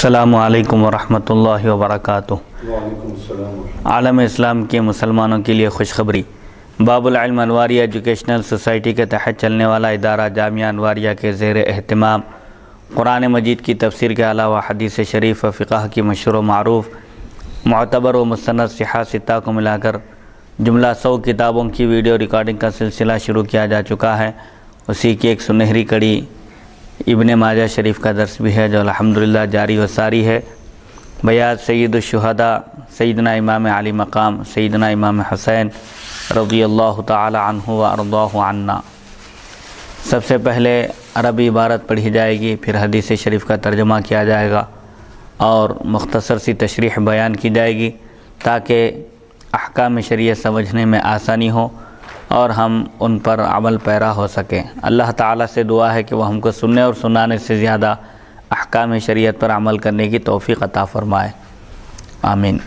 السلام علیکم ورحمۃ اللہ وبرکاتہ۔ وعلیکم السلام۔ عالم اسلام کے مسلمانوں کے لیے خوشخبری۔ باب العلم انواریہ ایجوکیشنل سوسائٹی کے تحت چلنے والا ادارہ جامعہ انواریہ کے زیر اہتمام قرآن مجید کی تفسیر کے علاوہ حدیث شریف و فقہ کی مشہور و معروف معتبر و مستند صحیحہ ستہ کو ملا کر جملہ 100 کتابوں کی ویڈیو ریکارڈنگ کا سلسلہ شروع کیا جا چکا ہے۔ اسی کی ایک سنہری کڑی ابن ماجہ شریف کا درس بھی ہے جو الحمدللہ جاری و ساری ہے۔ بیعت سید الشہداء سیدنا امام علی مقام سیدنا امام حسین رضی اللہ تعالی عنہ و ارضاہ عنا۔ سب سے پہلے عربی عبارت پڑھی جائے گی، پھر حدیث شریف کا ترجمہ کیا جائے گا اور مختصر سی تشریح بیان کی جائے گی تاکہ احکام شریعت سمجھنے میں آسانی ہو اور ہم ان پر عمل پیرا ہو سکیں۔ اللہ تعالیٰ سے دعا ہے کہ وہ ہم کو سننے اور سنانے سے زیادہ احکام شریعت پر عمل کرنے کی توفیق عطا فرمائے، آمین۔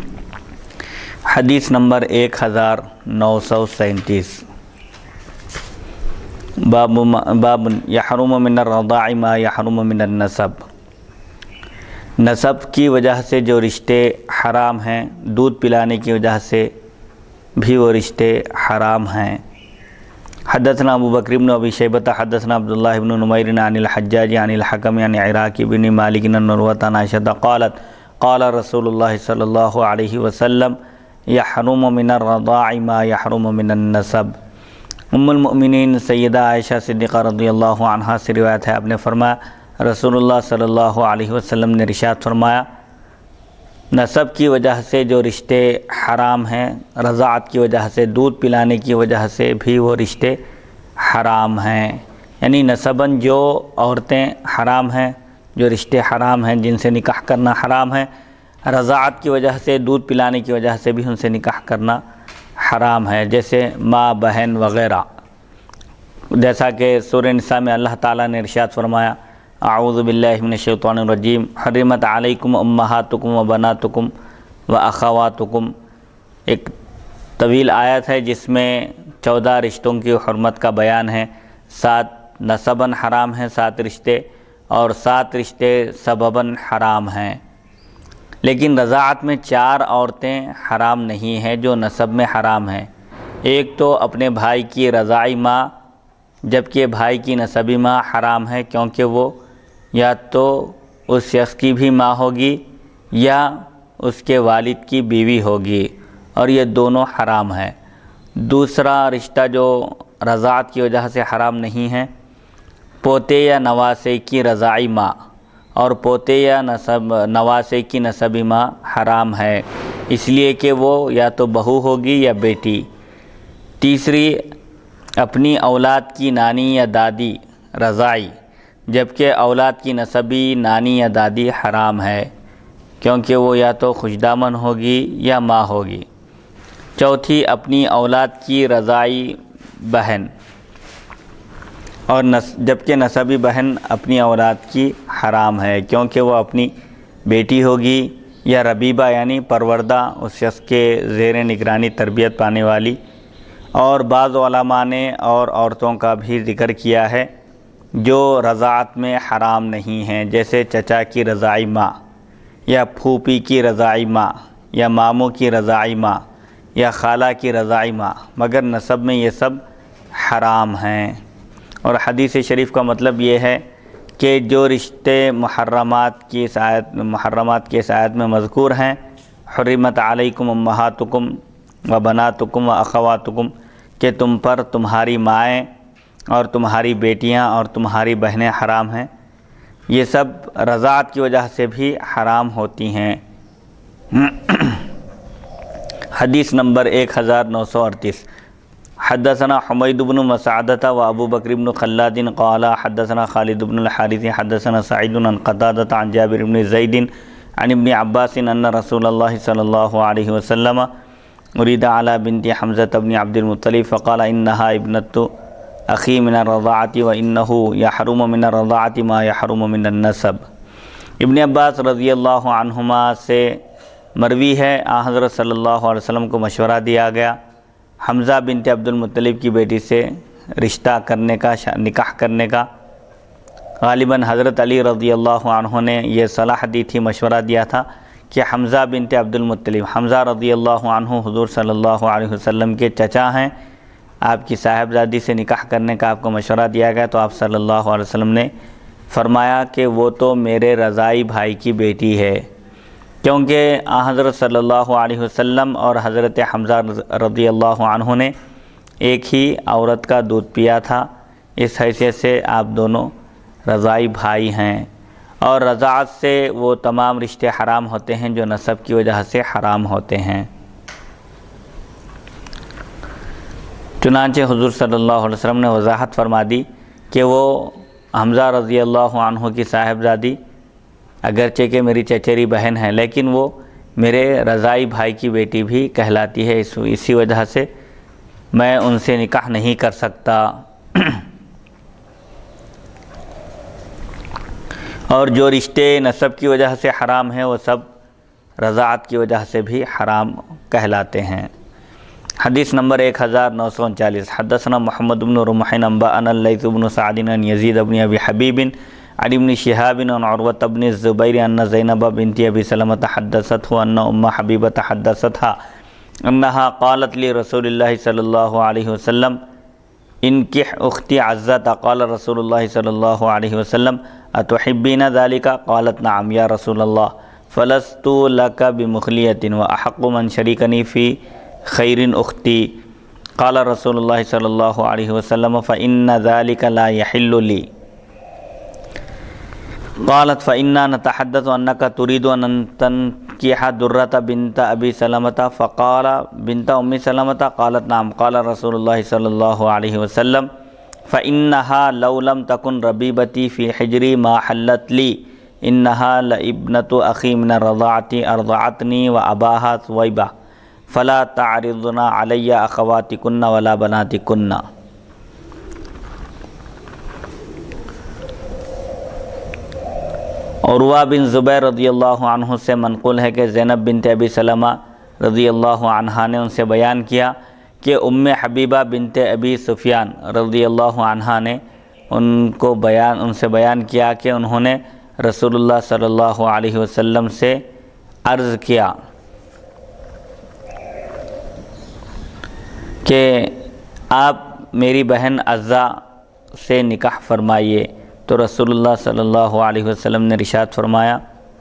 حدیث نمبر 1937 باب یحرم من الرضاع ما یحرم من النسب۔ نسب کی وجہ سے جو رشتے حرام ہیں، دودھ پلانے کی وجہ سے بھی وہ رشتے حرام ہیں۔ حدثنا ابو بکر بن ابی شیبۃ حدثنا عبداللہ بن نمیر عن الحجاج عن الحکم عن عراق بن مالک عن عروۃ عن عائشہ قالت قال رسول اللہ صلی اللہ علیہ وسلم یحرم من الرضاع ما یحرم من النسب۔ ام المؤمنین سیدہ عائشہ صدیقہ رضی اللہ عنہا سے روایت ہے، آپ نے فرمایا رسول اللہ صلی اللہ علیہ وسلم نے ارشاد فرمایا نسب کی وجہ سے جو رشتے حرام ہیں، رضاعت کی وجہ سے، دودھ پلانے کی وجہ سے بھی وہ رشتے حرام ہیں۔ یعنی نسباً جو عورتیں حرام ہیں، جو رشتے حرام ہیں، جن سے نکاح کرنا حرام ہے، رضاعت کی وجہ سے، دودھ پلانے کی وجہ سے بھی ان سے نکاح کرنا حرام ہے، جیسے ماں، بہن وغیرہ۔ جیسا کہ سورہ نساء میں اللہ تعالیٰ نے ارشاد فرمایا اعوذ باللہ من الشیطان الرجیم حرمت علیکم امہاتکم و بناتکم و اخواتکم۔ ایک طویل آیت ہے جس میں 14 رشتوں کی حرمت کا بیان ہے۔ 7 نسباً حرام ہیں 7 رشتے، اور 7 رشتے سبباً حرام ہیں۔ لیکن رضاعت میں 4 عورتیں حرام نہیں ہیں جو نسب میں حرام ہیں۔ ایک تو اپنے بھائی کی رضاعی ماں، جبکہ بھائی کی نسبی ماں حرام ہے کیونکہ وہ یا تو اس شخص کی بھی ماں ہوگی یا اس کے والد کی بیوی ہوگی، اور یہ دونوں حرام ہیں۔ دوسرا رشتہ جو رضاعت کی وجہ سے حرام نہیں ہے، پوتے یا نواسے کی رضاعی ماں، اور پوتے یا نواسے کی نسبی ماں حرام ہے، اس لیے کہ وہ یا تو بہو ہوگی یا بیٹی۔ تیسری اپنی اولاد کی نانی یا دادی رضاعی، جبکہ اولاد کی نسبی نانی یا دادی حرام ہے کیونکہ وہ یا تو خوشدامن ہوگی یا ماں ہوگی۔ چوتھی اپنی اولاد کی رضاعی بہن، اور جبکہ نسبی بہن اپنی اولاد کی حرام ہے کیونکہ وہ اپنی بیٹی ہوگی یا ربیبہ یعنی پروردہ، اس شخص کے زیر نگرانی تربیت پانے والی۔ اور بعض علماء نے اور عورتوں کا بھی ذکر کیا ہے جو رضاعت میں حرام نہیں ہیں، جیسے چچا کی رضاعی ماں، یا پھوپھی کی رضاعی ماں، یا ماموں کی رضاعی ماں، یا خالہ کی رضاعی ماں، مگر نسب میں یہ سب حرام ہیں۔ اور حدیث شریف کا مطلب یہ ہے کہ جو رشتے محرمات کی اس آیت میں مذکور ہیں، حرمت علیکم امہاتکم و بناتکم و اخواتکم، کہ تم پر تمہاری مائیں اور تمہاری بیٹیاں اور تمہاری بہنیں حرام ہیں، یہ سب رضاعت کی وجہ سے بھی حرام ہوتی ہیں۔ حدیث نمبر 1938 حدثنا حمید بن مسعدہ و ابو بکر بن خلاد قال حدثنا خالد بن الحارث حدثنا سعید عن قتادہ عن جابر بن زید عن ابن عباس ان رسول اللہ صلی اللہ علیہ وسلم اريد على بنت حمزة بن عبد المطلب فقال انها ابنة اخی من الرضاعة وانه يحرم من الرضاعة ما يحرم من النسب۔ ابن عباس رضی اللہ عنہما سے مروی ہے حضرت صلی اللہ علیہ وسلم کو مشورہ دیا گیا حمزہ بنت عبد المطلب کی بیٹی سے رشتہ کرنے کا، نکاح کرنے کا، غالباً حضرت علی رضی اللہ عنہ نے یہ صلاح دی تھی، مشورہ دیا تھا کہ حمزہ بنت عبد المطلب، حمزہ رضی اللہ عنہ حضور صلی اللہ علیہ وسلم کے چچا ہیں، آپ کی صاحبزادی سے نکاح کرنے کا آپ کو مشورہ دیا گیا، تو آپ صلی اللہ علیہ وسلم نے فرمایا کہ وہ تو میرے رضائی بھائی کی بیٹی ہے، کیونکہ حضرت صلی اللہ علیہ وسلم اور حضرت حمزہ رضی اللہ عنہ نے ایک ہی عورت کا دودھ پیا تھا، اس حیثیت سے آپ دونوں رضائی بھائی ہیں، اور رضاعت سے وہ تمام رشتے حرام ہوتے ہیں جو نسب کی وجہ سے حرام ہوتے ہیں۔ چنانچہ حضور صلی اللہ علیہ وسلم نے وضاحت فرما دی کہ وہ حمزہ رضی اللہ عنہ کی صاحبزادی اگرچہ کہ میری چچیری بہن ہے، لیکن وہ میرے رضائی بھائی کی بیٹی بھی کہلاتی ہے، اسی وجہ سے میں ان سے نکاح نہیں کر سکتا۔ اور جو رشتے نسب کی وجہ سے حرام ہیں وہ سب رضاعت کی وجہ سے بھی حرام کہلاتے ہیں۔ حدیث نمبر 1939، حدثنا محمد بن رمح انبأنا اللیث بن سعد عن یزید بن ابی حبیب عن ابن شہاب عن عروۃ بن الزبیر ان زینب بنت ابی سلمۃ حدثته ان ام حبیبۃ حدثتها انها قالت لرسول اللہ صلی اللہ علیہ وسلم انکح اختی عزت، قال رسول اللہ صلی اللہ علیہ وسلم اتحبین ذلك؟ قالت نعم یا رسول اللہ، فلست لک بمخلیۃ واحق من شریکنی فی خیر اختی۔ قال رسول اللہ صلی اللہ علیہ وسلم فإن ذلك لا يحل لی۔ قالت فإنا نتحدث أنك تريد أن تنكح درة بنت أبي سلمة، فقال بنت أم سلمة؟ قالت نعم۔ قال رسول الله صلى الله عليه وسلم فإنها لو لم تكن ربيبتي في حجري ما حلت لي، إنها لابنة أخي من الرضاعة أرضعتني وأباها ثويبة، فلا تعرضن علي أخواتكن ولا بناتكن۔ عروہ بن زبیر رضی اللہ عنہ سے منقول ہے کہ زینب بنت ابی سلمہ رضی اللہ عنہا نے ان سے بیان کیا کہ ام حبیبہ بنت ابی سفیان رضی اللہ عنہا نے ان سے بیان کیا کہ انہوں نے رسول اللہ صلی اللہ علیہ وسلم سے عرض کیا کہ آپ میری بہن عزہ سے نکاح فرمائیے، تو رسول اللہ صلی اللہ علیہ وسلم نے ارشاد فرمایا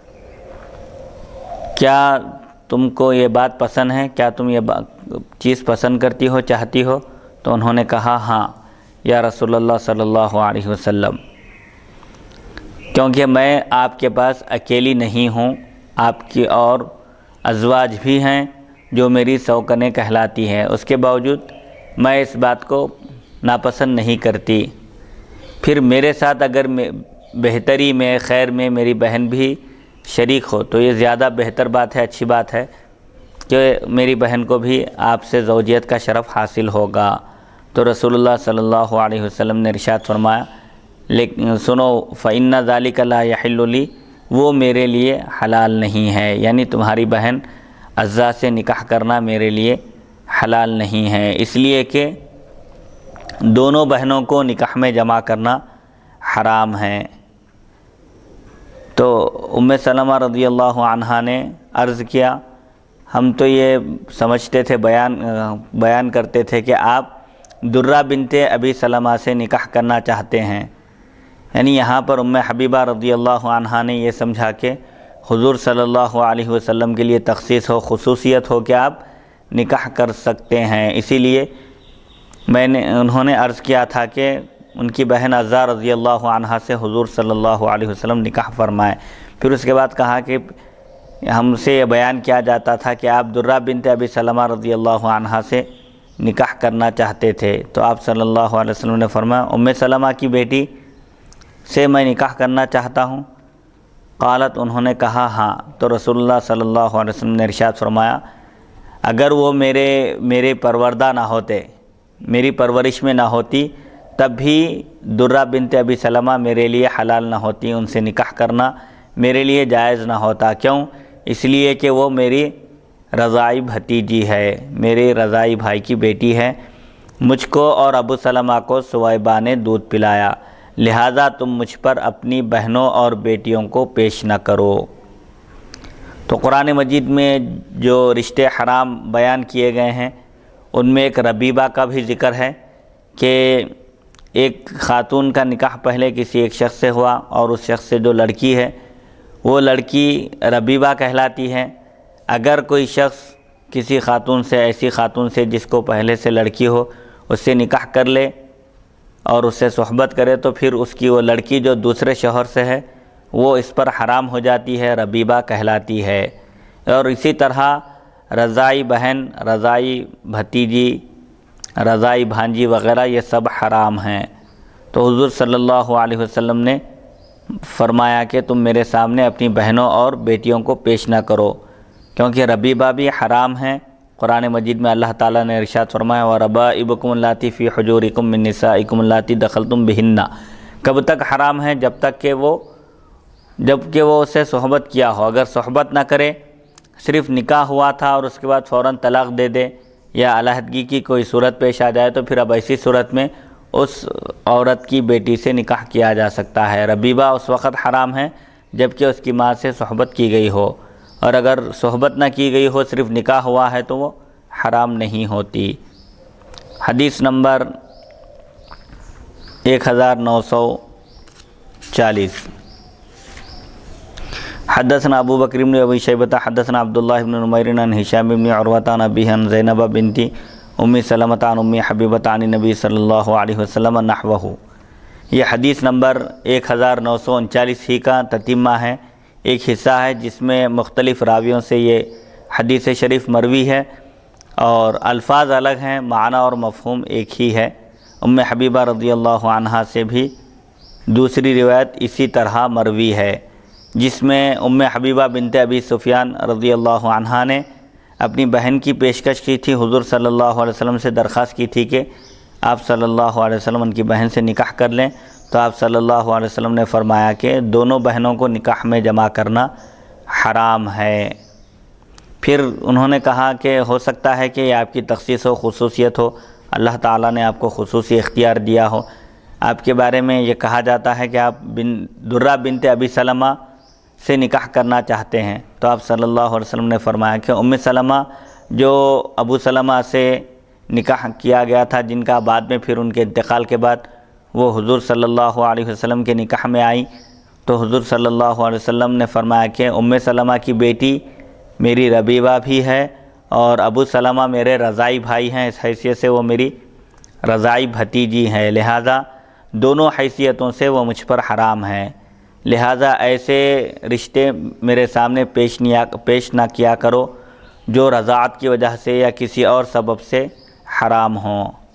کیا تم کو یہ بات پسند ہے، کیا تم یہ چیز پسند کرتی ہو، چاہتی ہو؟ تو انہوں نے کہا ہاں یا رسول اللہ صلی اللہ علیہ وسلم، کیونکہ میں آپ کے پاس اکیلی نہیں ہوں، آپ کی اور ازواج بھی ہیں جو میری سوکنیں کہلاتی ہیں، اس کے باوجود میں اس بات کو ناپسند نہیں کرتی۔ پھر میرے ساتھ اگر بہتری میں، خیر میں میری بہن بھی شریک ہو تو یہ زیادہ بہتر بات ہے، اچھی بات ہے کہ میری بہن کو بھی آپ سے زوجیت کا شرف حاصل ہوگا۔ تو رسول اللہ صلی اللہ علیہ وسلم نے ارشاد فرمایا لیکن سنو، فإن ذلك لا يحل لی، وہ میرے لیے حلال نہیں ہے، یعنی تمہاری بہن عزہ سے نکاح کرنا میرے لیے حلال نہیں ہے، اس لیے کہ دونوں بہنوں کو نکاح میں جمع کرنا حرام ہے۔ تو ام سلمہ رضی اللہ عنہا نے عرض کیا ہم تو یہ سمجھتے تھے، بیان کرتے تھے کہ آپ درہ بنت ابی سلمہ سے نکاح کرنا چاہتے ہیں، یعنی یہاں پر ام حبیبہ رضی اللہ عنہا نے یہ سمجھا کہ حضور صلی اللہ علیہ وسلم کے لیے تخصیص ہو، خصوصیت ہو کہ آپ نکاح کر سکتے ہیں، اسی لیے انہوں نے عرض کیا تھا کہ ان کی بہن عزہ رضی اللہ عنہا سے حضور صلی اللہ علیہ وسلم نکاح فرمائے۔ پھر اس کے بعد کہا کہ ہم سے یہ بیان کیا جاتا تھا کہ آپ درہ بنت ابی سلمہ رضی اللہ عنہا سے نکاح کرنا چاہتے تھے، تو آپ صلی اللہ علیہ وسلم نے فرمایا ام سلمہ کی بیٹی سے میں نکاح کرنا چاہتا ہوں؟ قالت، انہوں نے کہا ہاں، تو رسول اللہ صلی اللہ علیہ وسلم نے ارشاد فرمایا اگر وہ میرے پروردہ نہ ہوتے، میری پرورش میں نہ ہوتی، تب بھی درہ بنت ابی سلمہ میرے لیے حلال نہ ہوتی، ان سے نکاح کرنا میرے لیے جائز نہ ہوتا۔ کیوں؟ اس لیے کہ وہ میری رضائی بھتیجی ہے، میرے رضائی بھائی کی بیٹی ہے، مجھ کو اور ابو سلمہ کو ثویبہ نے دودھ پلایا، لہٰذا تم مجھ پر اپنی بہنوں اور بیٹیوں کو پیش نہ کرو۔ تو قرآن مجید میں جو رشتے حرام بیان کیے گئے ہیں ان میں ایک ربیبہ کا بھی ذکر ہے کہ ایک خاتون کا نکاح پہلے کسی ایک شخص سے ہوا اور اس شخص سے جو لڑکی ہے وہ لڑکی ربیبہ کہلاتی ہے۔ اگر کوئی شخص کسی خاتون سے، ایسی خاتون سے جس کو پہلے سے لڑکی ہو، اس سے نکاح کر لے اور اس سے صحبت کرے تو پھر اس کی وہ لڑکی جو دوسرے شوہر سے ہے وہ اس پر حرام ہو جاتی ہے، ربیبہ کہلاتی ہے۔ اور اسی طرح رضائی بہن، رضائی بھتیجی، رضائی بھانجی وغیرہ یہ سب حرام ہیں۔ تو حضور صلی اللہ علیہ وسلم نے فرمایا کہ تم میرے سامنے اپنی بہنوں اور بیٹیوں کو پیش نہ کرو، کیونکہ ربیبہ بھی حرام ہیں۔ قرآن مجید میں اللہ تعالیٰ نے ارشاد فرمایا وَرَبَائِبُكُمُ اللَّاتِي فِي حُجُورِكُم مِّن نِّسَائِكُمُ اللَّاتِي دَخَلْتُم بِهِنَّ۔ کب تک حرام ہے؟ جب کہ وہ اسے صحبت کیا ہو۔ اگر صحبت نہ کرے، صرف نکاح ہوا تھا اور اس کے بعد فوراً طلاق دے دے یا علیحدگی کی کوئی صورت پیش آ جائے تو پھر اب ایسی صورت میں اس عورت کی بیٹی سے نکاح کیا جا سکتا ہے۔ ربیبہ اس وقت حرام ہے جب کہ اس کی ماں سے صحبت کی گئی ہو، اور اگر صحبت نہ کی گئی ہو، صرف نکاح ہوا ہے تو وہ حرام نہیں ہوتی۔ حدیث نمبر 1940۔ حدثنا ابو بکر بن ابی شیبہ حدثنا عبداللہ بن نمیر عن ہشام بن عروہ عن ابیہ عن زینب بنت ام سلمۃ عن ام حبیبہ عن نبی صلی اللہ علیہ وسلم نحوہ۔ یہ حدیث نمبر 1939 ہی کا تتمہ ہے، ایک حصہ ہے جس میں مختلف راویوں سے یہ حدیث شریف مروی ہے اور الفاظ الگ ہیں، معنی اور مفہوم ایک ہی ہے۔ ام حبیبہ رضی اللہ عنہا سے بھی دوسری روایت اسی طرح مروی ہے، جس میں ام حبیبہ بنت ابی سفیان رضی اللہ عنہا نے اپنی بہن کی پیشکش کی تھی، حضور صلی اللہ علیہ وسلم سے درخواست کی تھی کہ آپ صلی اللہ علیہ وسلم ان کی بہن سے نکاح کر لیں، تو آپ صلی اللہ علیہ وسلم نے فرمایا کہ دونوں بہنوں کو نکاح میں جمع کرنا حرام ہے۔ پھر انہوں نے کہا کہ ہو سکتا ہے کہ یہ آپ کی تخصیص و خصوصیت ہو، اللہ تعالیٰ نے آپ کو خصوصی اختیار دیا ہو۔ آپ کے بارے میں یہ کہا جاتا ہے کہ آپ درہ بنت ابی سلمہ سے نکاح کرنا چاہتے ہیں، تو آپ صلی اللہ علیہ وسلم نے فرمایا کہ ام سلمہ جو ابو سلمہ سے نکاح کیا گیا تھا، جن کا بعد میں پھر ان کے انتقال کے بعد وہ حضور صلی اللہ علیہ وسلم کے نکاح میں آئیں، تو حضور صلی اللہ علیہ وسلم نے فرمایا کہ ام سلمہ کی بیٹی میری ربیبہ بھی ہے اور ابو سلمہ میرے رضائی بھائی ہیں، اس حیثیت سے وہ میری رضائی بھتیجی ہیں، لہذا دونوں حیثیتوں سے وہ مجھ پر حرام ہیں، لہذا ایسے رشتے میرے سامنے پیش نہ کیا کرو جو رضاعت کی وجہ سے یا کسی اور سبب سے حرام ہوں۔